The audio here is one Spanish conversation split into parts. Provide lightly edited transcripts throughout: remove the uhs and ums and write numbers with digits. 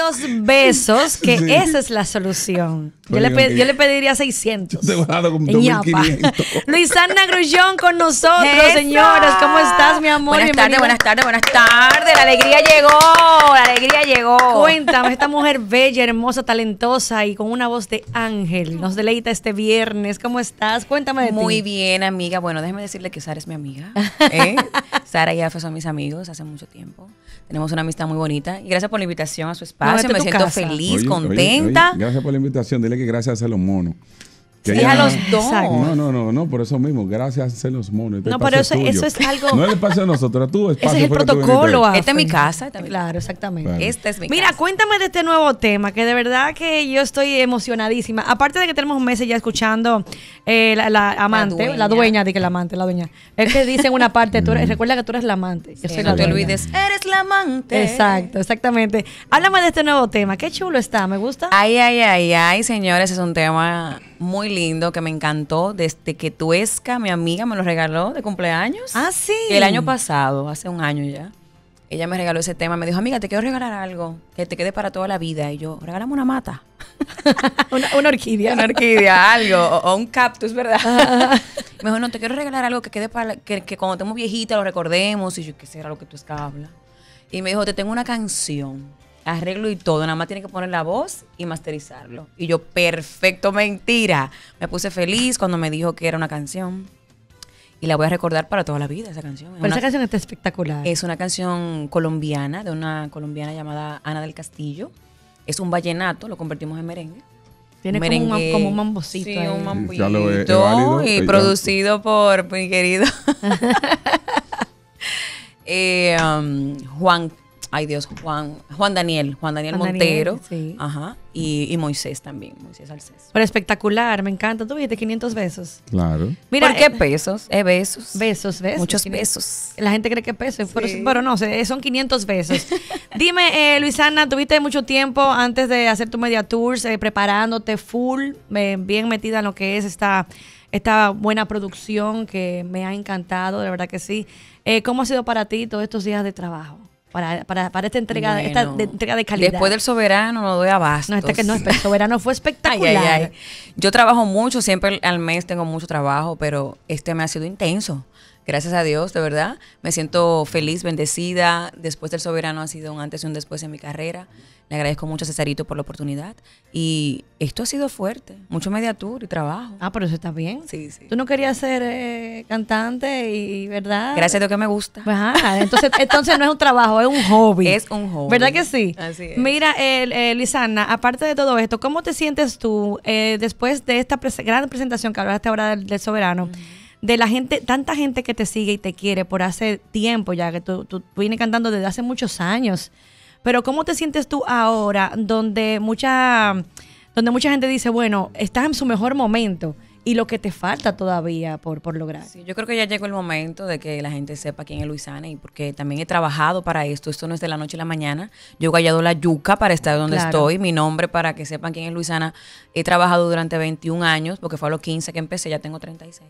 tantos besos que Sí. esa es la solución. Yo le pediría 600. Te voy a dar con En ñapa. 2500. Luisana Grullón con nosotros, ¡Eso! señores. ¿Cómo estás, mi amor? Buenas tardes, Bienvenida. buenas tardes, buenas tardes. La alegría llegó, la alegría llegó. Cuéntame, esta mujer bella, hermosa, talentosa y con una voz de ángel. Nos deleita este viernes. ¿Cómo estás? Cuéntame de ti. Muy bien, amiga. Bueno, déjeme decirle que Sara es mi amiga. Sara y Afe son mis amigos hace mucho tiempo. Tenemos una amistad muy bonita. Y gracias por la invitación a su espacio. esta es Me tu siento casa. feliz, Oye, contenta. oye, gracias por la invitación. Dile que gracias a los monos. Que Sí, ella- a los dos. Exacto. No, por eso mismo. Gracias a los monos. Este No, espacio pero eso tuyo. es algo. No es el espacio de nosotros, tu espacio. Ese es el fue que tú protocolo. viniste. Esta es mi Afe. casa, esta es mi Claro, exactamente. Claro. Esta es mi Mira, casa. cuéntame de este nuevo tema, que de verdad que yo estoy emocionadísima. Aparte de que tenemos meses ya escuchando la amante, la dueña, dije la amante, la dueña. Es que dice en una parte, recuerda que tú eres la amante. Yo Sí, soy no la te dueña. olvides, eres la amante. Exacto, exactamente. Háblame de este nuevo tema. Qué chulo está, me gusta. Ay, señores, es un tema muy lindo que me encantó desde que Tuesca, mi amiga, me lo regaló de cumpleaños. Ah, sí. El año pasado, hace un año ya. Ella me regaló ese tema, me dijo, amiga, te quiero regalar algo que te quede para toda la vida. Y yo, regálame una mata. Una orquídea. Una orquídea, algo, o un cactus, ¿verdad? Me dijo, no, te quiero regalar algo que quede para, que cuando estemos viejitas lo recordemos. Y yo, ¿qué será lo que Tuesca habla? Y me dijo, te tengo una canción, arreglo y todo, nada más tienes que poner la voz y masterizarlo. Y yo, perfecto, mentira. Me puse feliz cuando me dijo que era una canción. Y la voy a recordar para toda la vida, esa canción. Pero esa canción está espectacular. Es una canción colombiana, de una colombiana llamada Ana del Castillo. Es un vallenato, lo convertimos en merengue. Tiene Merengue. como un mambocito. Sí, ahí. un mambito. Ya lo es válido. Y Ya. producido por mi querido Juan Daniel Montero. Sí. Ajá. Y Moisés también, Moisés Alcés. Pero espectacular, me encanta. Tú viste 500 besos. Claro. Mira, ¿Por qué pesos? Besos. besos, ¿ves? Muchos 500. besos. La gente cree que pesos, Sí. pero no, son 500 besos. Dime, Luisana, tuviste mucho tiempo antes de hacer tu media tours, preparándote full, bien metida en lo que es esta buena producción que me ha encantado, de verdad que sí. ¿Cómo ha sido para ti todos estos días de trabajo? Para esta entrega, Bueno, entrega de calidad. Después del Soberano no doy abasto. No, el soberano fue espectacular. Ay. Yo trabajo mucho, siempre al mes tengo mucho trabajo, pero este me ha sido intenso. Gracias a Dios, de verdad. Me siento feliz, bendecida. Después del Soberano ha sido un antes y un después en mi carrera. Le agradezco mucho a Cesarito por la oportunidad. Y esto ha sido fuerte. Mucho media tour y trabajo. Ah, pero eso está bien. Sí, sí. Tú no querías ser cantante y, ¿verdad? Gracias a Dios que me gusta. Ajá, entonces no es un trabajo, es un hobby. Es un hobby. ¿Verdad que sí? Así es. Mira, Lisana, aparte de todo esto, ¿cómo te sientes tú después de esta gran presentación que hablaste ahora del Soberano? De la gente, tanta gente que te sigue y te quiere por hace tiempo ya, que tú vienes cantando desde hace muchos años. Pero ¿cómo te sientes tú ahora donde mucha gente dice, bueno, estás en su mejor momento y lo que te falta todavía por lograr? Sí, yo creo que ya llegó el momento de que la gente sepa quién es Luisana y porque también he trabajado para esto. Esto no es de la noche a la mañana. Yo he gallado la yuca para estar donde Claro. estoy. Mi nombre para que sepan quién es Luisana. He trabajado durante 21 años porque fue a los 15 que empecé. Ya tengo 36.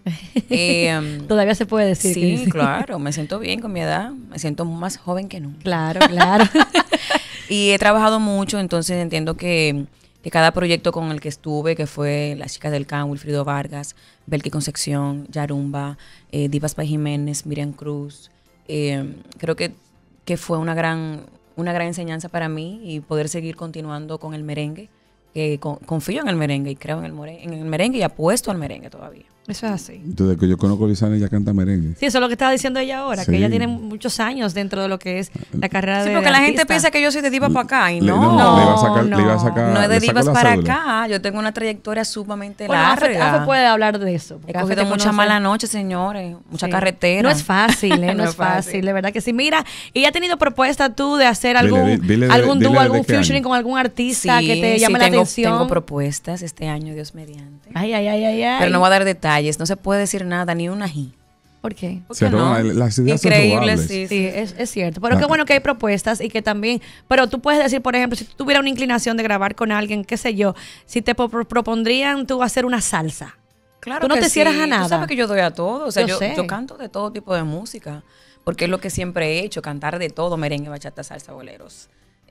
Todavía se puede decir. Sí, que claro. Me siento bien con mi edad. Me siento más joven que nunca. Claro, claro. Y he trabajado mucho, entonces entiendo que cada proyecto con el que estuve, que fue Las Chicas del Can, Wilfrido Vargas, Belki Concepción, Yarumba, Divas Pay Jiménez, Miriam Cruz, creo que fue una gran enseñanza para mí y poder seguir continuando con el merengue. Confío en el merengue y creo en el merengue y apuesto al merengue todavía. Eso es así. Entonces, que yo conozco a Luisana, ella canta merengue. Sí, eso es lo que estaba diciendo ella ahora, Sí. que ella tiene muchos años dentro de lo que es la carrera Sí, de porque la gente artista. piensa que yo soy de diva para acá y Le no. iba a sacar, no. le iba a sacar. No es de le saco divas la para cédula. acá. Yo tengo una trayectoria sumamente Bueno, Afe larga. puede hablar de eso. He porque Afe cogido te mucha conoce. mala noche, señores. Mucha Sí. carretera. No es fácil, no, No es es fácil, fácil. de verdad que sí. Mira, ¿y ha tenido propuesta tú de hacer Dile, algún dile algún dile dúo, de algún qué featuring año. con algún artista que te llame la tengo, atención? Tengo propuestas este año, Dios mediante. Ay. Pero no voy a dar detalles. No se puede decir nada, ni una ají. ¿Por qué? ¿Por Se qué no? roban, las ideas son Increíble, robables. sí. Sí, es cierto. Pero qué bueno que hay propuestas y que también... Pero tú puedes decir, por ejemplo, si tú tuvieras una inclinación de grabar con alguien, qué sé yo, si te propondrían tú hacer una salsa. Claro Tú no que te cierras sí. a nada. Tú sabes que yo doy a todo. O sea, Yo sé. yo canto de todo tipo de música. Porque es lo que siempre he hecho, cantar de todo, merengue, bachata, salsa, boleros.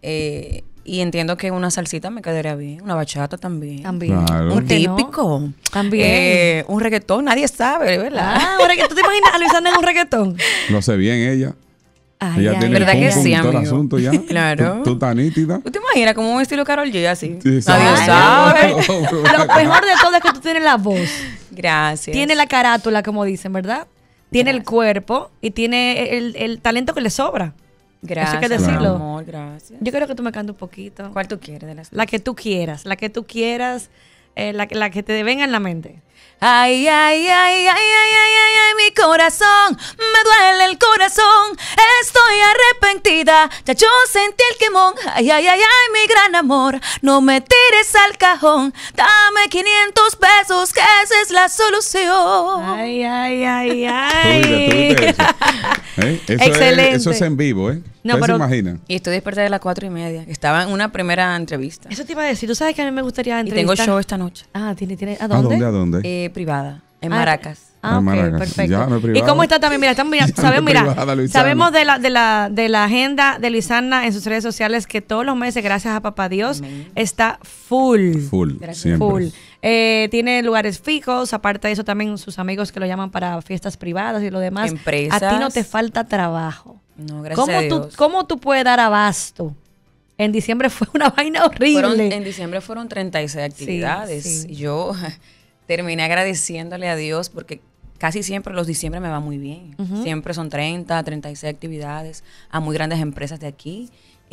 Y entiendo que una salsita me quedaría bien, una bachata también. También. Claro. Un ¿Por qué no? típico. También. Un reggaetón, nadie sabe, ¿verdad? Ah, ahora que tú te imaginas a Luisana en un reggaetón. Lo sé bien ella. Ay, Ella ay, tiene ¿Verdad el que pum, sí, pum, todo el amigo? asunto ya. Claro. Tú estás nítida. ¿Tú te imaginas como un estilo Karol G así? Sí, Nadie Ay, sabe. Lo mejor de todo es que tú tienes la voz. Gracias. Tiene la carátula, como dicen, ¿verdad? Tiene el cuerpo y tiene el talento que le sobra. Gracias, Eso hay que mi decirlo. amor, gracias. Yo creo que tú me cantes un poquito. ¿Cuál tú quieres de las La que tú quieras, la que tú quieras, la que te venga en la mente. Ay, ay, ay, ay, ay, ay, ay, ay, mi corazón, me duele el corazón, estoy arrepentida, ya yo sentí el quemón, ay, ay, ay, ay, mi gran amor, no me tires al cajón, dame 500 pesos, que esa es la solución. Ay, ay, ay, Tú viste eso. Excelente. Eso es en vivo, ¿eh? No, ¿Ustedes pero- se imaginan? Y estoy despertada de las 4:30, estaba en una primera entrevista. Eso te iba a decir. Tú sabes que a mí me gustaría Y tengo entrevistar. show esta noche, Ah, tiene. ¿A ¿A dónde? dónde? ¿A dónde? privada, en Ah, Maracas. Ah, ok, Maracas. perfecto. Ya no es ¿Y privada. cómo está también? Mira, Ya no es privada, Luisana. sabemos de la agenda de Luisana en sus redes sociales que todos los meses, gracias a Papá Dios, Amén. está full. Full, Gracias. siempre. Full. Tiene lugares fijos, aparte de eso también sus amigos que lo llaman para fiestas privadas y lo demás. Empresas. A ti no te falta trabajo. No, gracias a Dios. ¿Cómo tú puedes dar abasto? En diciembre fue una vaina horrible. En diciembre fueron 36 actividades. sí. Y yo terminé agradeciéndole a Dios porque casi siempre los diciembre me va muy bien. Siempre son 30, 36 actividades a muy grandes empresas de aquí.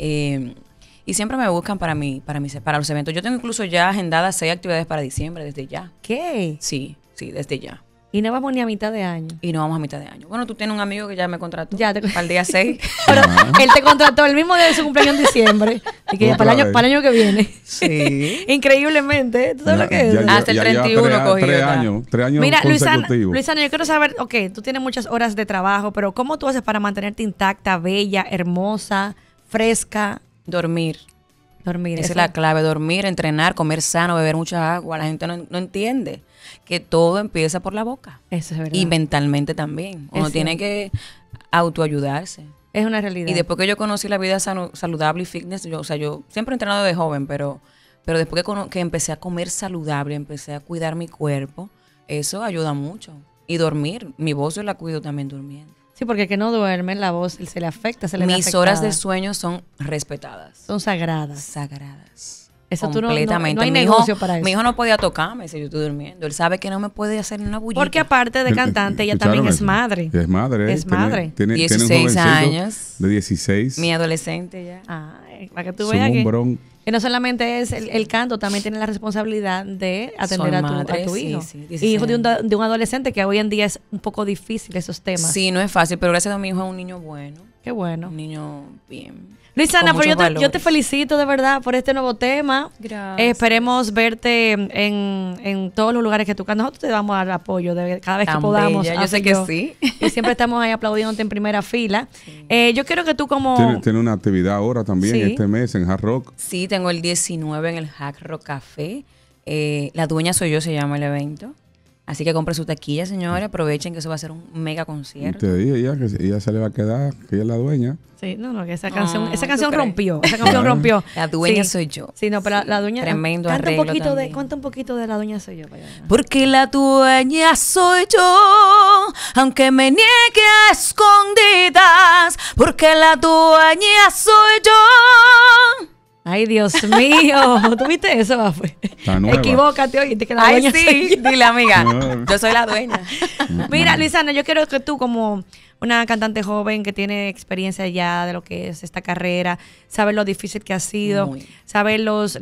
Y siempre me buscan para los eventos. Yo tengo incluso ya agendadas 6 actividades para diciembre desde ya. ¿Qué? Sí, desde ya. Y no vamos ni a mitad de año. Y no vamos a mitad de año. Bueno, tú tienes un amigo que ya me contrató Ya te- para el día 6. Pero él te contrató el mismo día de su cumpleaños en diciembre. Y que ya Otra para vez. el año que viene. Sí. Increíblemente. ¿Tú sabes lo que es? Hasta el 31 cogió Tres ya. años. 3 años Mira, consecutivos. Luisana, yo quiero saber, ok, tú tienes muchas horas de trabajo, pero ¿cómo tú haces para mantenerte intacta, bella, hermosa, fresca, Dormir. dormir? Esa Eso- es la clave, dormir, entrenar, comer sano, beber mucha agua. La gente no entiende que todo empieza por la boca. Eso es verdad. Y mentalmente también. Uno Es tiene que autoayudarse. Es una realidad. Y después que yo conocí la vida saludable y fitness, yo siempre he entrenado de joven, pero después que empecé a comer saludable, empecé a cuidar mi cuerpo, eso ayuda mucho. Y dormir, mi voz yo la cuido también durmiendo. Sí, porque el que no duerme, la voz se le afecta, se le ve Mis horas de afectada. sueño son respetadas, Son sagradas. sagradas. Eso tú no hay Mi negocio para eso. Mi hijo no podía tocarme si yo estoy durmiendo. Él sabe que no me puede hacer ni una bullita. Porque aparte de cantante, ella ¿Escucharon también es eso? madre. Es madre. Es madre. Tiene un 16 jovencito años. de 16. Mi adolescente ya. Ay, para que tú Es veas un que, hombrón. que no solamente es el canto, también tiene la responsabilidad de atender Soy a madre, tu sí, hijo. sí, y 16 hijo de un adolescente que hoy en día es un poco difícil esos temas. Sí, no es fácil, pero gracias a mi hijo es un niño bueno. Qué bueno. Un niño bien. Luisana, con pero muchos yo te valores. felicito de verdad por este nuevo tema. Gracias. Esperemos verte en todos los lugares que tú cantas. Nosotros te vamos a dar apoyo cada vez que Tan podamos. bella, yo Afi sé y que sí. Y siempre estamos ahí aplaudiéndote en primera fila. Yo quiero que tú como... Tiene una actividad ahora también Sí. este mes en Hard Rock. Sí, tengo el 19 en el Hack Rock Café. La dueña soy yo, se llama el evento. Así que compre su taquilla, señores. Aprovechen que eso va a ser un mega Y concierto. te dije ya que ella se le va a quedar, que ella es la dueña. Sí, no, que esa No, canción ¿tú rompió. crees? Esa canción rompió. La dueña Sí. soy yo. Sí, no, pero Sí, la dueña... tremendo canta arreglo un poquito también. Cuenta un poquito de la dueña soy yo. Para allá. Porque la dueña soy yo, aunque me niegue a escondidas. Porque la dueña soy yo. Ay, Dios mío. ¿Tú viste eso, Bafe? Está nueva. Equivócate, oíste, que la Ay, dueña soy sí, yo. dile amiga. No. Yo soy la dueña. Mira, Luisana, yo quiero que tú como una cantante joven que tiene experiencia ya de lo que es esta carrera, sabes lo difícil que ha sido, Muy. sabes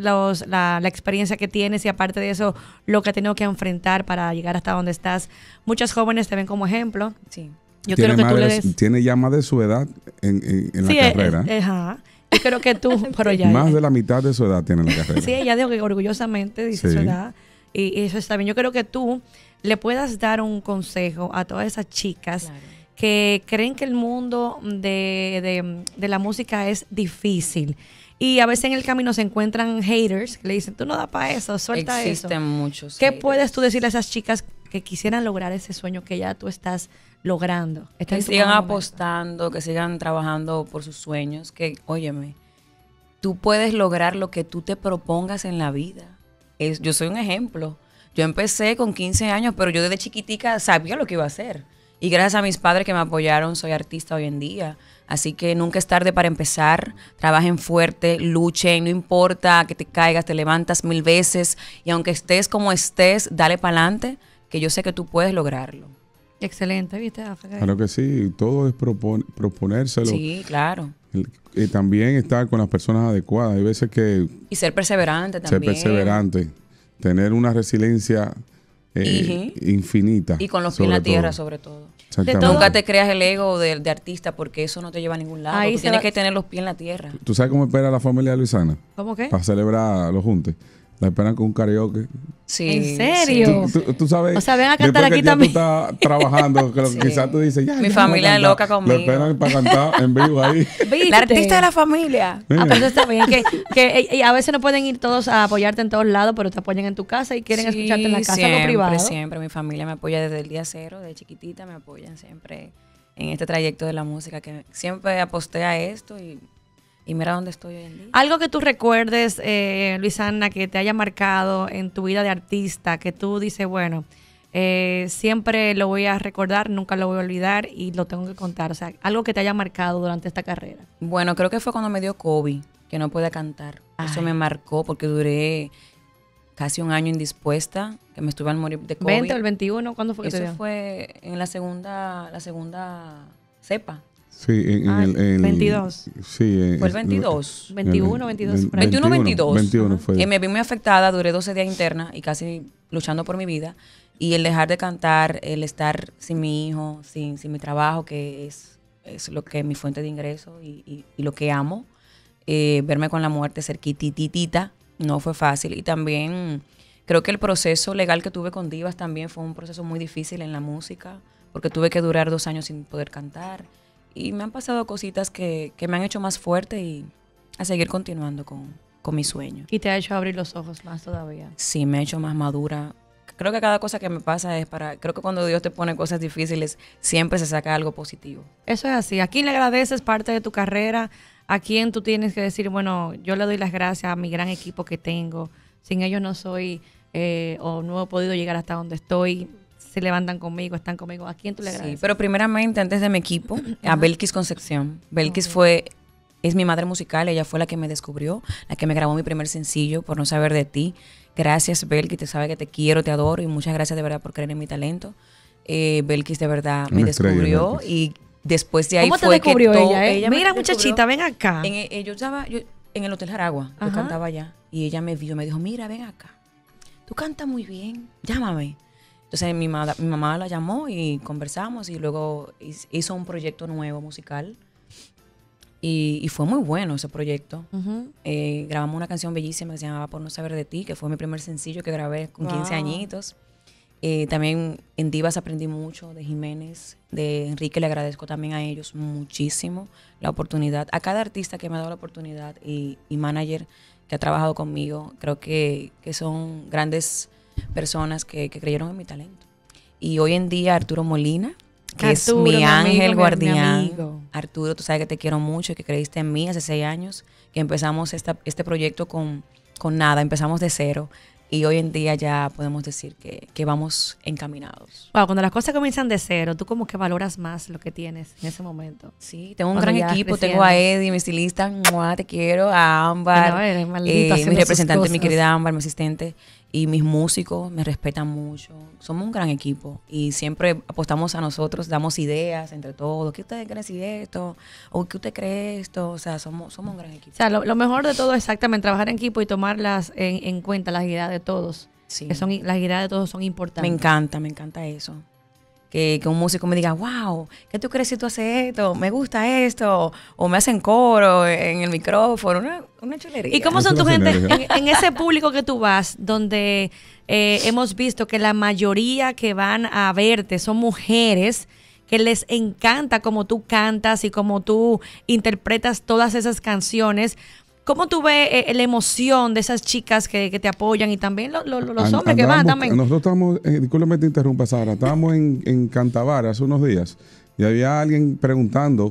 la experiencia que tienes y aparte de eso, lo que has tenido que enfrentar para llegar hasta donde estás. Muchas jóvenes te ven como ejemplo. Sí. Yo quiero que tú le des... Tiene ya más de su edad en Sí, la carrera. ajá. Yo creo que tú, pero ya. Más de la mitad de su edad tiene en la carrera. Sí, ella dijo que orgullosamente dice Sí. su edad. Y eso está bien. Yo creo que tú le puedas dar un consejo a todas esas chicas Claro. que creen que el mundo de la música es difícil. Y a veces en el camino se encuentran haters que le dicen, tú no das para eso, suelta Existen eso. muchos. ¿Qué haters. puedes tú decirle a esas chicas que quisieran lograr ese sueño que ya tú estás logrando? Está Que en tu sigan mejor momento. apostando, que sigan trabajando por sus sueños, que, óyeme, tú puedes lograr lo que tú te propongas en la vida. Yo soy un ejemplo. Yo empecé con 15 años, pero yo desde chiquitica sabía lo que iba a hacer. Y gracias a mis padres que me apoyaron, soy artista hoy en día. Así que nunca es tarde para empezar. Trabajen fuerte, luchen, no importa que te caigas, te levantas 1000 veces. Y aunque estés como estés, dale para adelante, que yo sé que tú puedes lograrlo. Excelente, ¿viste, África? Claro que sí, todo es proponérselo. Sí, claro. Y también estar con las personas adecuadas. Hay veces que Y ser perseverante también. ser perseverante, tener una resiliencia infinita. Y con los pies en la tierra, sobre todo. Exactamente. Nunca te creas el ego de artista, porque eso no te lleva a ningún lado. Tú tienes que tener los pies en la tierra. ¿Tú sabes cómo espera la familia de Luisana? ¿Cómo qué? Para celebrar los juntes. La esperan con un karaoke. Sí. ¿En serio? Tú sabes. O sea, ven a cantar después aquí que ya también. tú estás trabajando, que quizás tú dices, ya. Mi ya familia es loca Lo conmigo. esperan para cantar en vivo ahí. ¿Viste? La artista de la familia. Ah, pues está bien. Que a veces no pueden ir todos a apoyarte en todos lados, pero te apoyan en tu casa y quieren escucharte en la casa o privado. Siempre. Mi familia me apoya desde el día cero, de chiquitita me apoyan siempre en este trayecto de la música, que siempre aposté a esto y mira dónde estoy hoy en día. Algo que tú recuerdes, Luisana, que te haya marcado en tu vida de artista, que tú dices, bueno, siempre lo voy a recordar, nunca lo voy a olvidar y lo tengo que contar. O sea, algo que te haya marcado durante esta carrera. Bueno, creo que fue cuando me dio COVID, que no podía cantar. Eso me marcó porque duré casi un año indispuesta, que me estuve al morir de COVID. ¿20 o el 21? ¿Cuándo fue que te dio? Eso fue en la segunda cepa. Sí, en 22. Sí, ¿Fue el 22? 21, 22. 21, 22. 21 fue. Me vi muy afectada, duré 12 días interna y casi luchando por mi vida. Y el dejar de cantar, el estar sin mi hijo, sin mi trabajo, que es lo que es mi fuente de ingreso y lo que amo, verme con la muerte cerquititita, no fue fácil. Y también creo que el proceso legal que tuve con Divas también fue un proceso muy difícil en la música, porque tuve que durar 2 años sin poder cantar. Y me han pasado cositas que me han hecho más fuerte y a seguir continuando con mi sueño. Y te ha hecho abrir los ojos más todavía. Sí, me ha hecho más madura. Creo que cada cosa que me pasa creo que cuando Dios te pone cosas difíciles, siempre se saca algo positivo. Eso es así. ¿A quién le agradeces parte de tu carrera? ¿A quién tú tienes que decir, bueno, yo le doy las gracias a mi gran equipo que tengo? Sin ellos no soy o no he podido llegar hasta donde estoy. Se levantan conmigo, están conmigo. ¿A quién tú le agradeces? Sí, pero primeramente, antes de mi equipo, a Belkis Concepción. Belkis es mi madre musical, ella fue la que me descubrió, la que me grabó mi primer sencillo, Por no saber de ti. Gracias, Belkis, te sabe que te quiero, te adoro y muchas gracias de verdad por creer en mi talento. Belkis de verdad me descubrió y después de ahí ¿Cómo te fue descubrió que ella? Mira, muchachita, ven acá. Yo estaba en el Hotel Jaragua, yo cantaba allá y ella me vio, me dijo, mira, ven acá, tú cantas muy bien, llámame. Entonces mi mamá la llamó y conversamos y luego hizo un proyecto nuevo musical y fue muy bueno ese proyecto. Grabamos una canción bellísima que se llamaba Por no saber de ti, que fue mi primer sencillo que grabé con 15 añitos. También en Divas aprendí mucho de Jiménez, de Enrique, le agradezco también a ellos muchísimo la oportunidad. A cada artista que me ha dado la oportunidad y manager que ha trabajado conmigo, creo que son grandes personas que creyeron en mi talento. Y hoy en día Arturo Molina, que es mi ángel guardián. Arturo, tú sabes que te quiero mucho y que creíste en mí hace 6 años, que empezamos este proyecto con nada, empezamos de cero. Y hoy en día ya podemos decir que vamos encaminados. Wow, cuando las cosas comienzan de cero, tú como que valoras más lo que tienes en ese momento. Sí, tengo un gran equipo. Tengo a Eddie, mi estilista, te quiero, a Ámbar, mi representante, mi querida Ámbar, mi asistente, y mis músicos me respetan mucho. Somos un gran equipo y siempre apostamos a nosotros, damos ideas entre todos. ¿Qué ustedes creen si esto? ¿O qué usted cree esto? O sea, somos un gran equipo. O sea, lo mejor de todo es exactamente trabajar en equipo y tomarlas en cuenta, las ideas de todos. Sí. Las ideas de todos son importantes. Me encanta eso. Que un músico me diga, wow, ¿qué tú crees si tú haces esto? Me gusta esto. O me hacen coro en el micrófono. Una chulería. ¿Y cómo son tu gente en ese público que tú vas, donde hemos visto que la mayoría que van a verte son mujeres que les encanta cómo tú cantas y cómo tú interpretas todas esas canciones? ¿Cómo tú ves la emoción de esas chicas que te apoyan y también los hombres que van también? Nosotros estamos, discúlpame te interrumpa, Sara, estábamos en Cantabar hace unos días y había alguien preguntando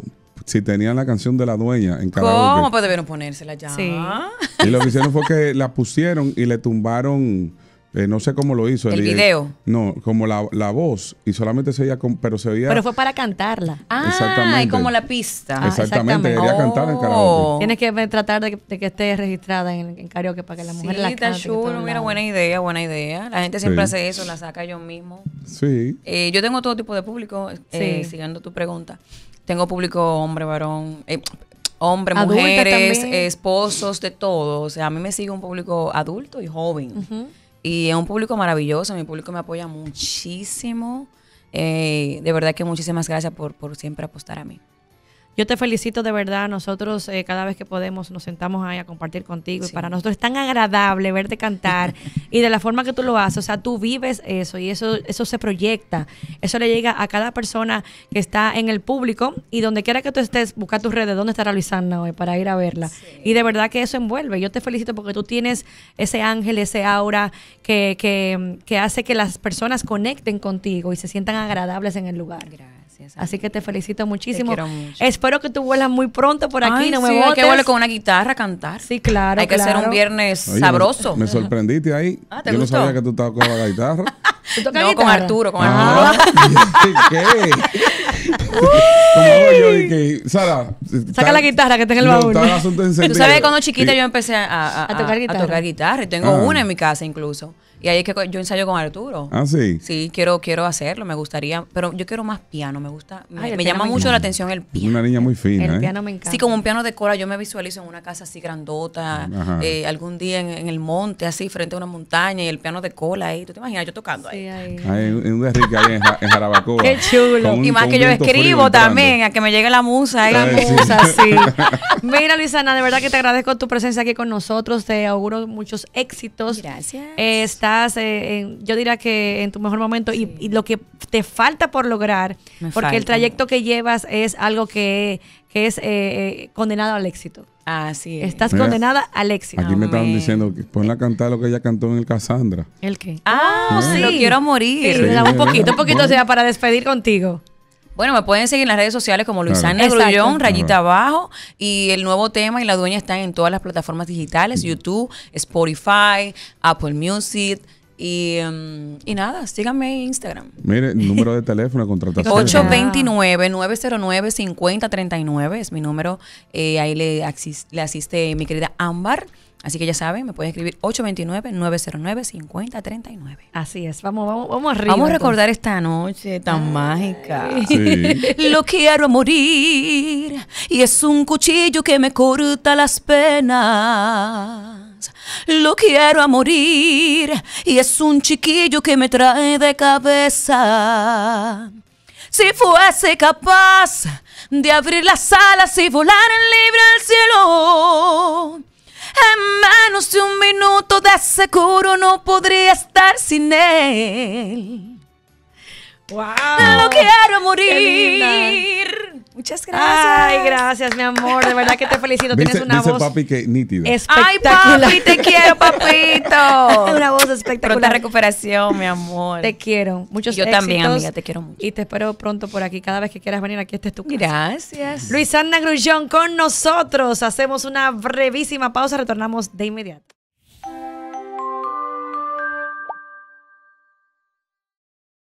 si tenían la canción de la dueña en ¿Cómo? karaoke. Pues debieron ponérsela ya. Sí. Y lo que hicieron fue que la pusieron y le tumbaron, no sé cómo lo hizo. ¿El video? No, como la voz. Y solamente se veía, pero se veía... Pero fue para cantarla. Ah, y como la pista. Exactamente, exactamente. quería cantar en karaoke. Tienes que tratar de que esté registrada en karaoke para que la mujer Sí, la está cante. que todo chulo. el Mira, lado. buena idea, buena idea. La gente siempre Sí. hace eso, la saca yo mismo. Sí. Yo tengo todo tipo de público, Sí. siguiendo tu pregunta. Tengo público hombre, varón, hombre, Adulta mujeres, también. esposos, de todo. O sea, a mí me sigue un público adulto y joven. Y es un público maravilloso, mi público me apoya muchísimo. De verdad que muchísimas gracias por siempre apostar a mí. Yo te felicito de verdad. Nosotros cada vez que podemos nos sentamos ahí a compartir contigo. Sí. Y para nosotros es tan agradable verte cantar y de la forma que tú lo haces. O sea, tú vives eso y eso se proyecta. Eso le llega a cada persona que está en el público y donde quiera que tú estés, busca tus redes, dónde estará Luisana hoy para ir a verla. Sí. Y de verdad que eso envuelve. Yo te felicito porque tú tienes ese ángel, ese aura que hace que las personas conecten contigo y se sientan agradables en el lugar. Gracias. Así que te felicito muchísimo. Te quiero mucho. Espero que tú vuelas muy pronto por aquí, Ay, no me sí, hay botes. que volver con una guitarra a cantar. Sí, claro, Hay que hacer claro. un viernes Oye, sabroso. Me sorprendiste ahí. Ah, ¿te Yo gustó? no sabía que tú estabas con la guitarra. ¿Tú tocas No, con guitarra? Arturo, con Ah, ¿qué? Como hago yo y que, Sara, Saca la guitarra que está en el no, baúl. está el asunto encendido. Tú sabes que cuando chiquita Y- yo empecé a tocar guitarra. Y tengo Ah. una en mi casa incluso. Y ahí es que yo ensayo con Arturo. Ah, sí. Sí, quiero hacerlo, me gustaría, pero yo quiero más piano, me gusta, Ay, el me piano llama me mucho encanta. la atención el piano. Una niña muy fina, El ¿eh? piano me encanta. Sí, como un piano de cola, yo me visualizo en una casa así grandota, Ajá. algún día en el monte, así, frente a una montaña, y el piano de cola ahí. ¿Tú te imaginas yo tocando Sí, ahí? ahí. Ahí en un derrique ahí en Jarabacoa. Qué chulo. Con un- Y más con que un yo viento frío escribo entrando. también, a que me llegue la musa ahí. La Ay, sí. musa, sí. Mira, Luisana, de verdad que te agradezco tu presencia aquí con nosotros. Te auguro muchos éxitos. Gracias. Estás, yo diría que en tu mejor momento y lo que te falta por lograr, Me porque el falta trayecto que llevas es algo que es condenado al éxito. Así es. Estás Mira, condenada al éxito. Aquí me estaban Amén. diciendo que ponla a cantar lo que ella cantó en el Cassandra. ¿El qué? Ah, sí. lo quiero a morir. Sí, un poquito, Bueno. sea para despedir contigo. Bueno, me pueden seguir en las redes sociales como Luisana Claro. Grullón, Exacto. rayita abajo. Y el nuevo tema y la dueña están en todas las plataformas digitales, YouTube, Spotify, Apple Music. Y nada, síganme en Instagram. Mire, el número de teléfono de contratación. 829-909-5039 es mi número. Ahí le asiste mi querida Ámbar. Así que ya saben, me pueden escribir 829-909-5039. Así es, vamos arriba. Vamos a recordar esta noche tan mágica. Sí. Lo quiero a morir y es un cuchillo que me corta las penas. Lo quiero a morir y es un chiquillo que me trae de cabeza. Si fuese capaz de abrir las alas y volar en libre al cielo, en menos de un minuto de seguro no podría estar sin él. ¡Wow! Lo quiero a morir. Qué Muchas gracias. Ay, gracias, mi amor. De verdad que te felicito. Tienes Dice, una dice voz papi que nítida. Ay, espectacular. papi, te quiero, papito. Una voz Pronta espectacular. recuperación, mi amor. Te quiero. Muchos Yo también, éxitos. amiga, te quiero mucho. Y te espero pronto por aquí. Cada vez que quieras venir aquí, este es tu casa. Gracias. Luisana Grullón con nosotros. Hacemos una brevísima pausa. Retornamos de inmediato.